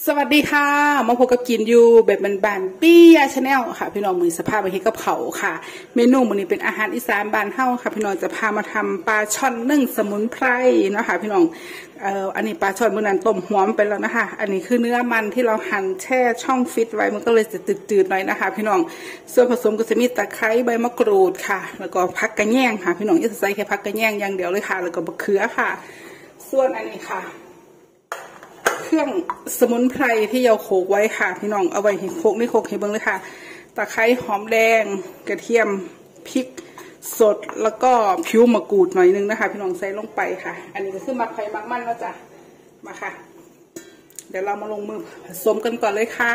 สวัสดีค่ะมาพบกับกินอยู่แบบบานๆปี้ยาชาแนลค่ะพี่น้องมือสภาพมาเฮ็ดกับเขาค่ะเมนูมื้อนี้เป็นอาหารอีสานบ้านเฮาค่ะพี่น้องจะพามาทำปลาช่อนนึ่งสมุนไพรเนาะค่ะพี่น้องอันนี้ปลาช่อนมื้อนั้นต้มหอมไปแล้วนะคะอันนี้คือเนื้อมันที่เราหั่นแช่ช่องฟิตไว้มันก็เลยจะจืดๆหน่อยนะคะพี่น้องส่วนผสมก็จะมีตะไคร้ใบมะกรูดค่ะแล้วก็ผักกระแยงค่ะพี่น้องจะใส่แค่ผักกระแยงอย่างเดียวเลยค่ะแล้วก็มะเขือค่ะส่วนอันนี้ค่ะเครื่องสมุนไพรที่เราโขลกไว้ค่ะพี่น้องเอาไว้โขลกนี่โขลกให้เบิ่งเลยค่ะตะไคร้หอมแดงกระเทียมพริกสดแล้วก็ผิวมะกรูดหน่อยนึงนะคะพี่น้องใส่ลงไปค่ะอันนี้ก็คือมักไผ่มักมันแล้วจ้ะมาค่ะเดี๋ยวเรามาลงมือผสมกันก่อนเลยค่ะ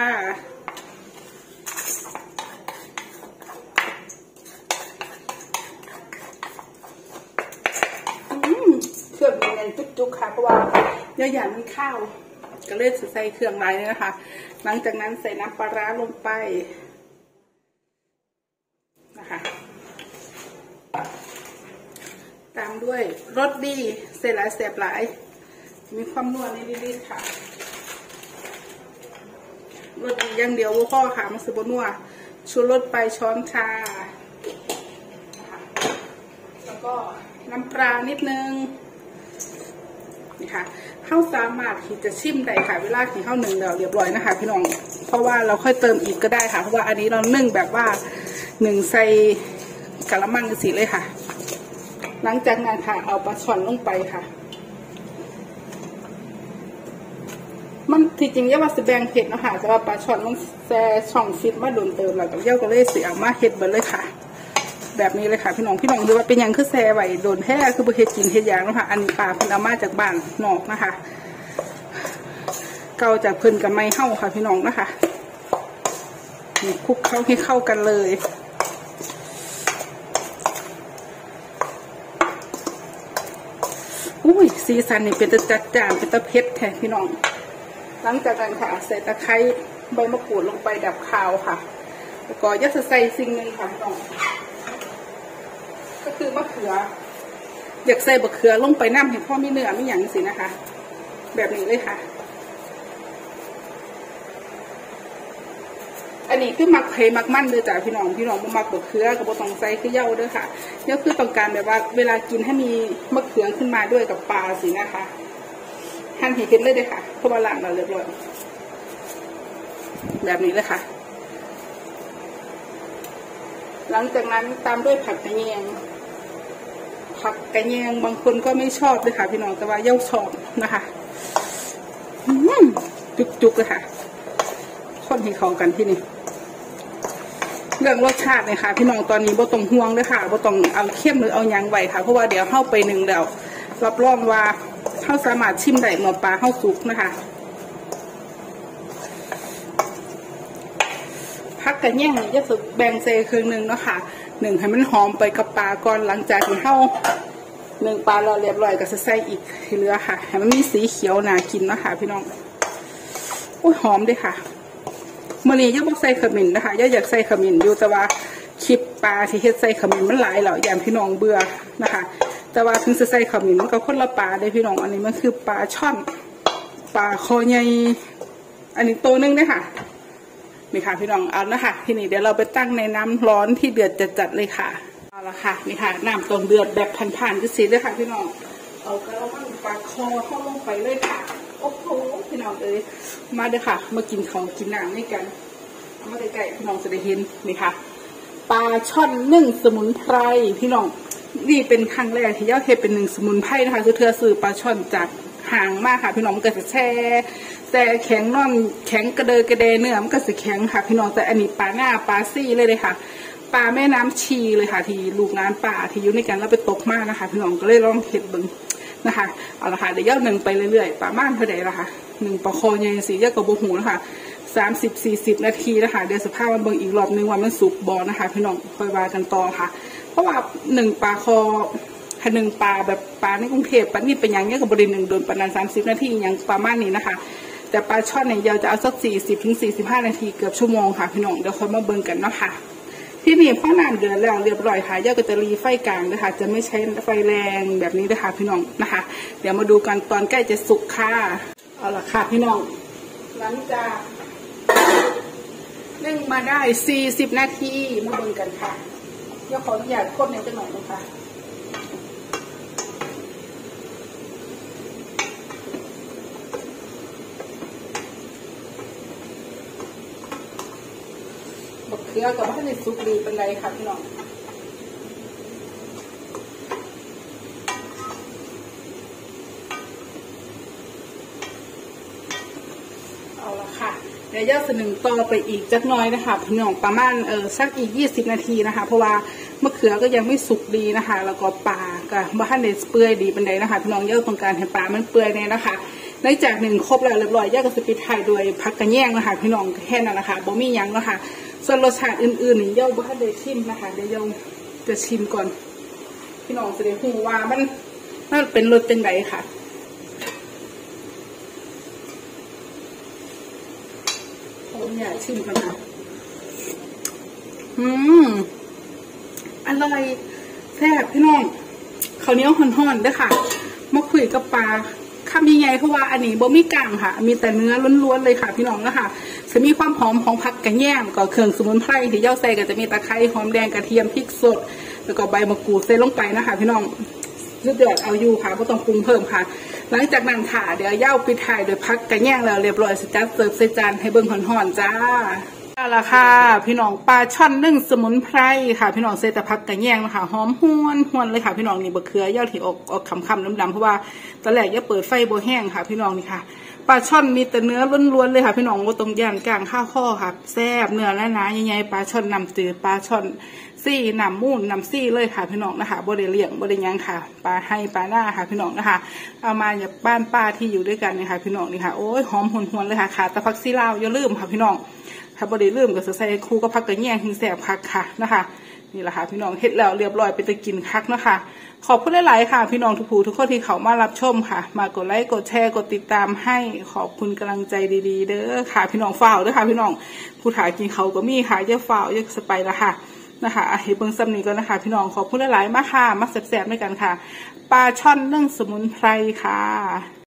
เครื่องมีเงินจุกๆค่ะเพราะว่าอย่างมีข้าวก็เลยใส่เครื่องในเลยนะคะหลังจากนั้นใส่น้ำปลาร้าลงไปนะคะตามด้วยรสดีใส่หลายแสบหลายมีความนัวนิดๆค่ะรสดีอย่างเดียวพ่อค่ะมันสืบนัวชูรสไปช้อนชาแล้วก็น้ำปลานิดนึงนี่ค่ะข้าวสามารถที่จะชิมได้ค่ะเวลาที่ข้าวหนึ่งเราเรียบร้อยนะคะพี่น้องเพราะว่าเราค่อยเติมอีกก็ได้ค่ะเพราะว่าอันนี้เรานึ่งแบบว่าหนึ่งใส่กะละมังสีเลยค่ะหลังจากนั้นค่ะเอาปลาช่อนลงไปค่ะมันที่จริงย่าว่าสแบงเผ็ดนะคะแต่ว่าปลาช่อนมันแซ่ช่องฟิตมาโดนเติมแล้วแต่ย่าก็เลยเสียมาเห็ดเบิร์เลยค่ะแบบนี้เลยค่ะพี่น้องดูว่าเป็นยังคือแซ่ไหวโดนแท้คือบ่เฮ็ดกินเฮ็ดยางนะคะอันนี้ปลาเพิ่นเอามาจากบ้านนอกนะคะเกาจากเพิ่นกับไม้เห่าค่ะพี่น้องนะคะนี่คลุกเข้าให้เข้ากันเลยอุ้ยสีสันนี่เป็นตะจัดจ้านเป็นตะเผ็ดแท้พี่น้องหลังจากนั้นค่ะใส่ตะไคร้ใบมะกรูดลงไปดับคาวค่ะแล้วก็ยัดใส่สิ่งหนึ่งค่ะพี่น้องก็คือมะเขืออยากใส่บะเขือลงไปน้ำเห็นพ่อมีเนื้อมีอย่างสินะคะแบบนี้เลยค่ะอันนี้คือมักไผ่มักมันเลยจ้ะพี่น้องบ่มักบะเขือกับบะตองใส่คือเย้าด้วยค่ะเย้าคือต้องการแบบว่าเวลากินให้มีมะเขือขึ้นมาด้วยกับปลาสินะคะหั่นให้เห็นเลยค่ะเพราะว่าล้างเราเรียบร้อยแบบนี้เลยค่ะหลังจากนั้นตามด้วยผักกระเนียงบางคนก็ไม่ชอบเลยค่ะพี่น้องแต่ว่าเย้าชอบนะคะจุกๆเลยค่ะคนให้เข้ากันที่นี่เรื่องรสชาติเลยค่ะพี่น้องตอนนี้บ่ต้องห่วงเลยค่ะบ่ต้องเอาเข้มหรือเอายางไว้ค่ะเพราะว่าเดี๋ยวเข้าไปหนึ่งแล้วรับรองว่าเข้าสามารถชิมได้เมื่อปลาเข้าสุกนะคะผักกระเนียงจะสุกแบ่งเซครึ่งหนึ่งเนาะค่ะหนึ่งให้มันหอมไปกับปลาก่อนหลังจากที่เข้าหนึ่งปลาเราเรียบร้อยก็จะใส่อีกที่เหลือค่ะให้มันมีสีเขียวน่ากินเนาะค่ะพี่น้องโอ้ยหอมด้วยค่ะมื่อนี้ยังบอกใส่ขมิ้นนะคะอยากใส่ขมิ้นอยู่แต่ว่าคลิปปลาที่เฮ็ดใส่ขมิ้นมันหลายแล้วอย่างพี่น้องเบื่อนะคะแต่ว่าถึงจะใส่ขมิ้นมันก็คนละปลาเลยพี่น้องอันนี้มันคือปลาช่อนปลาคอใหญ่อันนี้ตัวนึงนะคะนี่ค่ะพี่น้องเอานะคะทีนี้เดี๋ยวเราไปตั้งในน้ำร้อนที่เดือดจัดๆเลยค่ะเอาละค่ะนี่ค่ะน้ำต้มเดือดแบบผ่านๆก็สีเลยค่ะพี่น้องเอากระมังปลาคอเข้าลงไปเลยค่ะโอ้โหพี่น้องเอ้ยมาเด้อค่ะมากินของกินน้ำนี่กันเอามาใกล้ๆพี่น้องจะได้เห็นนี่ค่ะปลาช่อนนึ่งสมุนไพรพี่น้องนี่เป็นครั้งแรกที่ย่าเทเป็นหนึ่งสมุนไพรนะคะคือเธอซื้อปลาช่อนจากห่างมากค่ะพี่น้องมันก็จะแช่แข็งนอนแข็งกระเดเนื้อมันก็จะแข็งค่ะพี่น้องแต่อันนี้ปลาหน้าปลาซี่เลยค่ะปลาแม่น้ำชีเลยค่ะที่ลูกงานป่าที่อยู่ในกันแล้วไปตกมากนะคะพี่น้องก็เลยลองเห็ดบึงนะคะเอาละค่ะเดี๋ยวย่าหนึ่งไปเรื่อยๆประมาณเท่าไหร่ละค่ะหนึ่งปลาคอใหญ่สีย่ากระโบหูนะคะ30-40 นาทีนะคะเดี๋ยวสภาพมันเบิ่งอีกรอบนึงว่ามันสุกบอนะคะพี่น้องคอยว่ากันต่อค่ะเพราะว่าหนึ่งปลาคอหนึ่งปลาแบบปลาในกรุงเทพปลานี่เป็นอย่างนี้กับบริเวณหนึ่งโดนประมาณ30 นาทีอย่างประมาณนี้นะคะแต่ปลาช่อนเนี่ยเราจะเอาสัก40-45 นาทีเกือบชั่วโมงค่ะพี่น้องเดี๋ยวค่อยมาเบิ่งกันเนาะค่ะที่นี่พ่อน้ำเดือดแล้วเรียบร้อยค่ะย่าก็จะรีไฟกลางนะคะจะไม่ใช้ไฟแรงแบบนี้นะคะพี่น้องนะคะเดี๋ยวมาดูกันตอนใกล้จะสุกค่ะเอาละค่ะพี่น้องหลังจากนึ่งมาได้40 นาทีมาดูกันค่ะเดี๋ยวขออนุญาตคนในจังหน่อยนะคะบักเขือกับว่าในซุปดีเป็นไรค่ะพี่น้องเอาละค่ะเดี๋ยวย่าสนึงต่อไปอีกจักหน่อยนะคะพี่น้องประมาณสักอีก20 นาทีนะคะเพราะว่ามะเขือก็ยังไม่สุกดีนะคะแล้วก็ปลาก็บ้านเนสเปื่อยดีเป็นไรนะคะพี่น้องย่าต้องการให้ปลามันเปื่อยเนี่ยนะคะหลังจาก1ครบแล้วเรียบร้อยย่าก็จะปิดท้ายด้วยผักกระแยงนะคะพี่น้องแค่นั้นนะคะบ่มียังนะคะส่วนรสชาติอื่นๆนี่ย่าบ้านเนสชิมนะคะเดี๋ยวย่าจะชิมก่อนพี่น้องจะได้รู้ว่ามันเป็นรสเป็นไรค่ะเนี่ยชิมกันนะอร่อยแซ่บพี่น้องข้าวเหนียวห่อนๆด้วยค่ะมาคุยกับปลาคำยังไงเพราะว่าอันนี้บ่มีกลางค่ะมีแต่เนื้อล้วนๆเลยค่ะพี่น้องนะคะจะมีความหอมของผักกระแยงกับเครื่องสมุนไพรที่เย้าใส่ก็จะมีตะไคร้หอมแดงกระเทียมพริกสดแล้วก็ใบมะกรูดใส่ลงไปนะคะพี่น้องเดือดเอาอยู่ค่ะไม่ต้องปรุงเพิ่มค่ะหลังจากนั้นค่ะเดี๋ยวย่าปิดท้ายโดยพักกระแยงแล้วเรียบร้อยจัดเสิร์ฟใส่จานให้เบิ่งห่อนๆจ้าเอาละค่ะพี่น้องปลาช่อนนึ่งสมุนไพรค่ะพี่น้องใส่แต่พักกระแยงนะคะหอมห้วนเลยค่ะพี่น้องนี่บะเขือย่าที่ออกคำๆดำๆเพราะว่าตอนแรกย่าเปิดไฟโบแห้งค่ะพี่น้องนี่ค่ะปลาช่อนมีแต่เนื้อล้วนๆเลยค่ะพี่น้องว่าตรงย่างกลางข้าวข้อค่ะแซ่บเนื้อและหนาใหญ่ๆปลาช่อนนำจืดปลาช่อนซี่น้ำมูนน้ำซี่เลยค่ะพี่น้องนะคะบริเลี่ยงบริยังค่ะปลาให้ปลาหน้าค่ะพี่น้องนะคะเอามาจากบ้านป้าที่อยู่ด้วยกันนะคะพี่น้องนี่ค่ะโอ้ยหอมหวนๆเลยค่ะขาตะพักซี่ลาวอย่าลืมค่ะพี่น้องถ้าบริลืมก็ใส่คู่ก็พักกระแยงหิ้งแสบคักค่ะนะคะนี่แหละค่ะพี่น้องเฮ็ดแล้วเรียบร้อยเป็นตะกินคักนะคะขอบคุณหลายๆค่ะพี่น้องทุกผู้ทุกคนที่เขามารับชมค่ะมากดไลค์กดแชร์กดติดตามให้ขอบคุณกำลังใจดีๆเด้อค่ะพี่น้องฝ่าวเด้อค่ะพี่น้องผู้ถ่ายกินเขาก็มีค่ะเยอะฝ่าวเยอะสไปละค่ะนะคะให้เบิ่งซ้ำนี้ก็นะคะพี่น้องขอบคุณหลายๆมากค่ะมาแซ่บๆด้วยกันค่ะปลาช่อนนึ่งสมุนไพรค่ะ